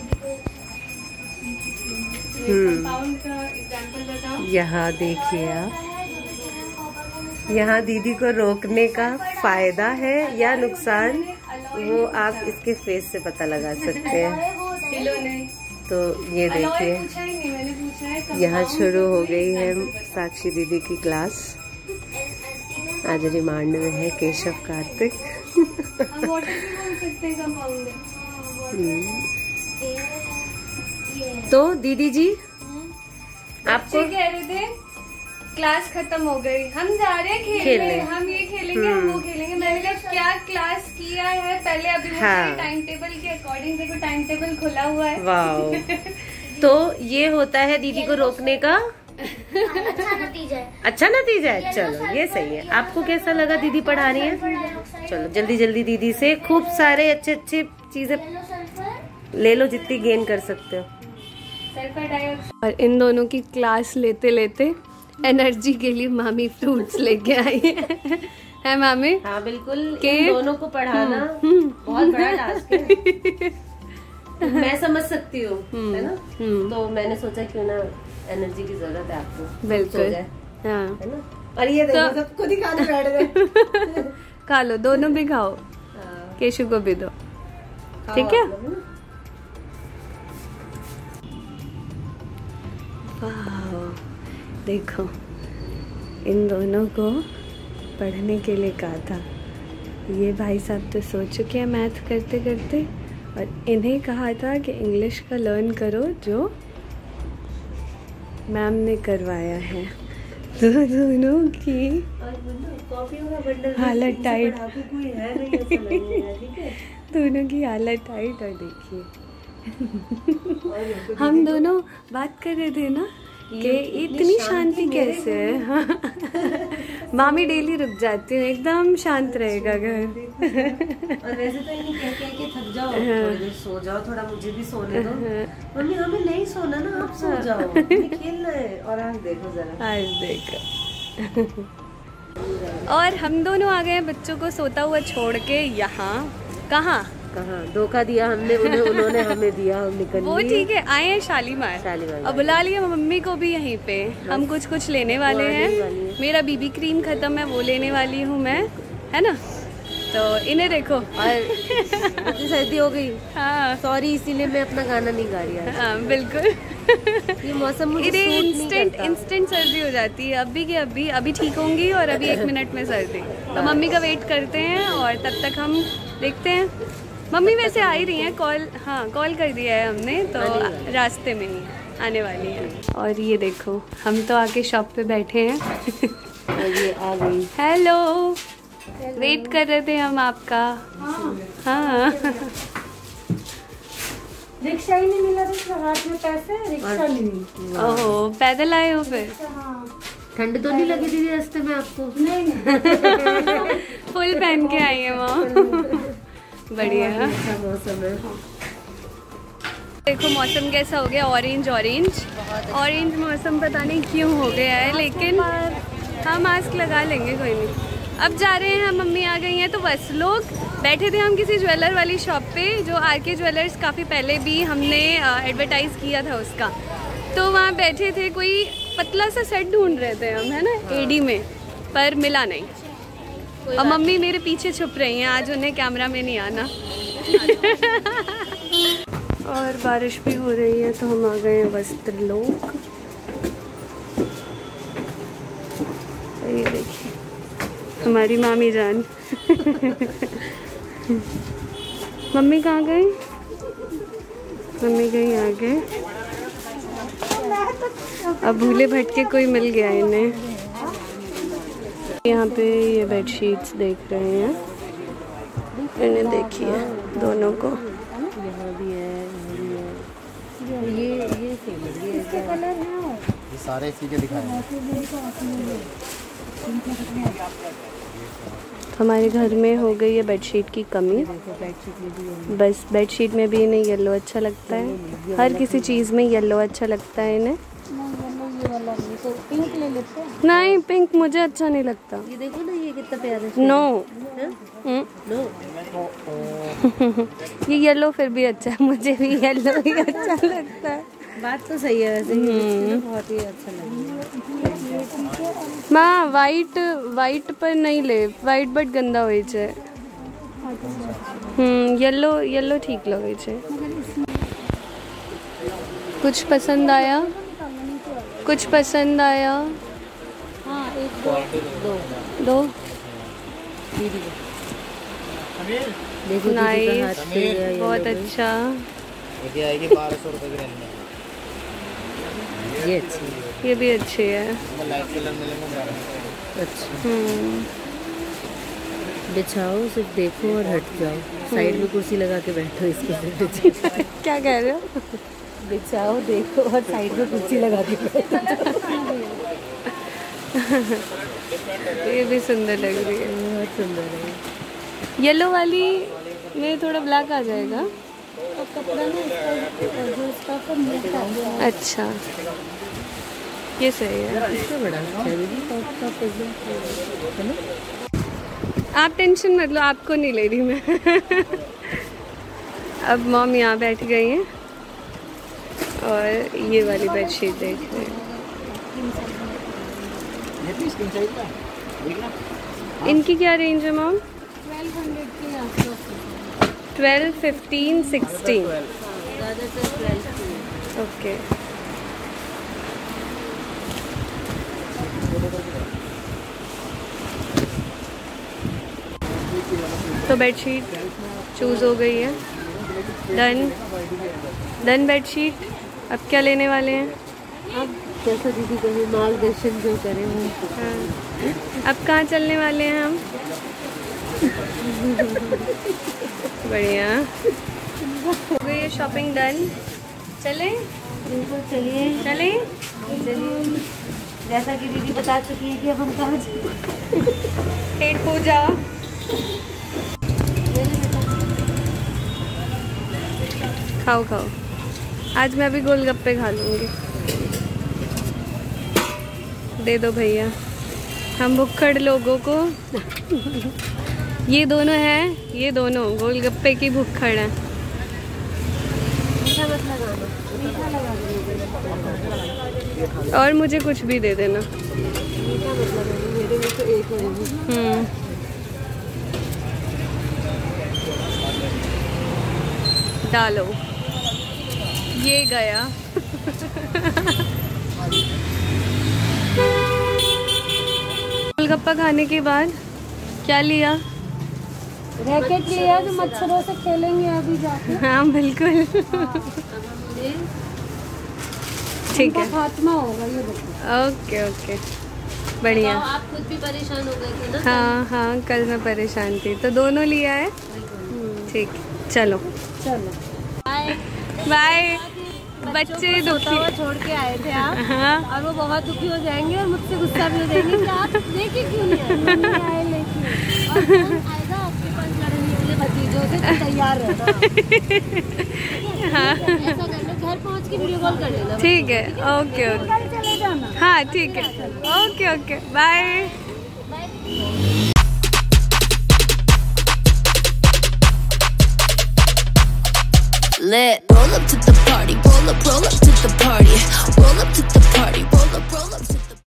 Compound का example बताओ। यहाँ देखिए आप, यहाँ दीदी को रोकने का फायदा है या नुकसान, वो आप इसके फेस से पता लगा सकते हैं। तो ये देखिए, यहाँ शुरू हो गई है साक्षी दीदी की क्लास। आज रिमांड में है केशव कार्तिक। तो दीदी जी आपको कह रहे थे क्लास खत्म हो गई, हम जा रहे हैं खेलने, हम ये खेलेंगे, हम वो खेलेंगे। मैंने कहा क्या क्लास किया है पहले, अभी टाइम टेबल के अकॉर्डिंग देखो, टाइम टेबल खुला हुआ है। वाह। तो ये होता है दीदी को रोकने का अच्छा नतीजा है। चलो ये सही है। आपको कैसा लगा दीदी पढ़ा रही है? चलो जल्दी जल्दी दीदी से खूब सारे अच्छे अच्छे चीजें ले लो, जितनी गेन कर सकते हो। और इन दोनों की क्लास लेते लेते एनर्जी के लिए मामी फ्रूट्स लेके आई है मामी? हाँ बिल्कुल। इन दोनों को पढ़ाना बहुत बड़ा टास्क है। मैं समझ सकती हूँ, है ना? तो मैंने सोचा क्यों ना, एनर्जी की जरूरत है आपको। बिल्कुल। हाँ। है ना? और ये देखो सब खुद ही खाने बैठ गए। खा लो, दोनों भी खाओ। केशु को भी दो, ठीक है? देखो इन दोनों को पढ़ने के लिए कहा था। ये भाई साहब तो सो चुके हैं मैथ करते करते, और इन्हें कहा था कि इंग्लिश का लर्न करो जो मैम ने करवाया है। तो दोनों की हालत टाइट, दोनों की हालत टाइट। और देखिए हम दोनों बात कर रहे थे ना कि इतनी शांति कैसे है। हाँ। मामी डेली रुक जाती है, एकदम शांत रहेगा घर। और वैसे तो इन्हें कह के थक जाओ, थोड़ी देर सो जाओ, थोड़ा मुझे भी सोने दो। मम्मी हमें नहीं सोना ना, आप सो जाओ, हमें खेलना है। और आज देखो जरा, आज देखो। और हम दोनों आ गए बच्चों को सोता हुआ छोड़ के। यहाँ कहाँ धोखा दिया हमने उन्हें, उन्होंने हमें दिया, हम निकल वो ठीक है। आए हैं शालीमार, अब बुला लिया मम्मी को भी यहीं पे। हम कुछ कुछ लेने वाले हैं। मेरा बीबी क्रीम खत्म है, वो लेने वाली हूँ मैं, है ना? तो इन्हें देखो। और सर्दी हो गई। हाँ सॉरी, इसीलिए मैं अपना गाना नहीं गा रही। हाँ बिल्कुल। ये मौसम मुझे इंस्टेंट सर्दी हो जाती है। अभी के अभी ठीक होंगी, और अभी 1 मिनट में सर्दी। तो मम्मी का वेट करते हैं, और तब तक हम देखते हैं। मम्मी वैसे आ ही रही हैं, कॉल कर दिया है हमने, तो रास्ते में ही आने वाली है। और ये देखो हम तो आके शॉप पे बैठे हैं। और ये आ गई। हेलो, वेट कर रहे थे हम आपका। हाँ रिक्शा ही नहीं मिला, तो हाथ में पैसे, रिक्शा नहीं। ओह, पैदल आए हो फिर? ठंड तो नहीं लगी दीदी रास्ते में आपको? नहीं। फुल पहन के आई है वहाँ। बढ़िया मौसम है। देखो मौसम कैसा हो गया, ऑरेंज मौसम। पता नहीं क्यों हो गया है, लेकिन हम मास्क लगा लेंगे, कोई नहीं। अब जा रहे हैं, मम्मी आ गई हैं। तो बस लोग बैठे थे हम किसी ज्वेलर वाली शॉप पे, जो आरके ज्वेलर्स, काफ़ी पहले भी हमने एडवर्टाइज़ किया था उसका। तो वहाँ बैठे थे, कोई पतला सा सेट ढूंढ रहे थे हम, है ना, एडी में, पर मिला नहीं। और मम्मी मेरे पीछे छुप रही हैं, आज उन्हें कैमरा में नहीं आना। और बारिश भी हो रही है, तो हम आ गए हैं वस्त्रलोक। ये देखिए हमारी मामी जान। मम्मी कहाँ गई? मम्मी गई आगे। अब भूले भटके कोई मिल गया इन्हें। यहाँ पे ये बेडशीट्स देख रहे हैं, इन्हें देखिए दोनों को। यहाँ भी है, ये सारे इसी के दिखाए हैं। हमारे घर में हो गई है बेडशीट की कमी। बस बेडशीट में भी इन्हें येलो अच्छा लगता है, हर किसी चीज़ में येलो अच्छा लगता है इन्हें। पिंक ले लेते हैं। नहीं, पिंक मुझे अच्छा नहीं लगता। ये देखो ना, ये कितना प्यारा है। नो नो ये येलो फिर भी अच्छा है, मुझे भी येलो ही अच्छा लगता है। बात तो सही है वैसे, ये बहुत ही अच्छा लग रहा है। माँ वाइट पर नहीं ले, वाइट बट गंदा होई छे। येलो ठीक लगे छे। कुछ पसंद आया? कुछ पसंद आया? हाँ, एक दो। देखो नाइस, बहुत अच्छा। ये आएगी 1200 रुपए की रेंज में। ये अच्छी, ये भी अच्छी है। लाइट कलर मिलेंगे। अच्छा। बिछाओ, सिर्फ देखो और हट जाओ। साइड में कुर्सी लगा के बैठो इसके सिर्फ। क्या कह रहे हो? बिछाओ, देखो और साइड में कुर्सी लगा के बैठो। ये भी सुंदर लग रही है, बहुत सुंदर है। येलो वाली में थोड़ा ब्लैक आ जाएगा। कपड़ा ना जो इसका तो मिलता है। अच्छा, ये सही है। इससे बड़ा अच्छा है दीदी, टॉप एकदम, है ना? आप टेंशन मत लो, आपको नहीं ले रही मैं। अब मॉम यहाँ बैठ गई हैं और ये वाली बेडशीट देख रहे हैं। इनकी क्या रेंज है मॉम? 1200 के आसपास। 12, 15, 16। ज़्यादातर 12 ओके। तो बेडशीट चूज़ हो गई है। Done bedsheet. अब क्या लेने वाले हैं? अब जैसा दीदी कहे, मार्गदर्शन जो करें वो। हाँ। अब कहाँ चलने वाले हैं हम? बढ़िया, हो गई है शॉपिंग डन। चलें? बिल्कुल, चलिए चलें? चलिए। जैसा कि दीदी बता चुकी है कि अब हम कहाँ पेट पूजा। खाओ खाओ। आज मैं अभी गोलगप्पे खा लूँगी। दे दो भैया, हम भुक्खड़ लोगों को। ये दोनों हैं, ये दोनों गोलगप्पे की भुक्खड़ हैं। मीठा मत लगाना, मीठा लगा दो। और मुझे कुछ भी दे देना। मीठा मत लगाना, मेरे में तो एक है। डालो, ये गया। गोलगप्पा खाने के बाद क्या लिया? रैकेट लिया जो मच्छरों से खेलेंगे अभी जाके। हाँ बिल्कुल। ठीक है, खात्मा होगा ये देखो। ओके ओके, बढ़िया। आप खुद भी परेशान हो गए थे ना? हाँ, कल मैं परेशान थी तो दोनों लिया है। ठीक, चलो चलो बाय। बच्चे दुखी छोड़ के आए थे आप। हाँ, और वो बहुत दुखी हो जाएंगे और मुझसे गुस्सा भी हो जाएंगे कि आप लेके क्यों नहीं आए लेके। और कौन आएगा आपके पास लड़ने के लिए? भतीजों से तो तैयार रहना। हाँ ऐसा कर लो, घर पहुंच के वीडियो कॉल कर लेना। ठीक है, ओके ओके। कल चले जाना। हाँ ठीक है, okay okay, bye. Lit. Roll up to the party, roll up to the party, roll up to the party, roll up to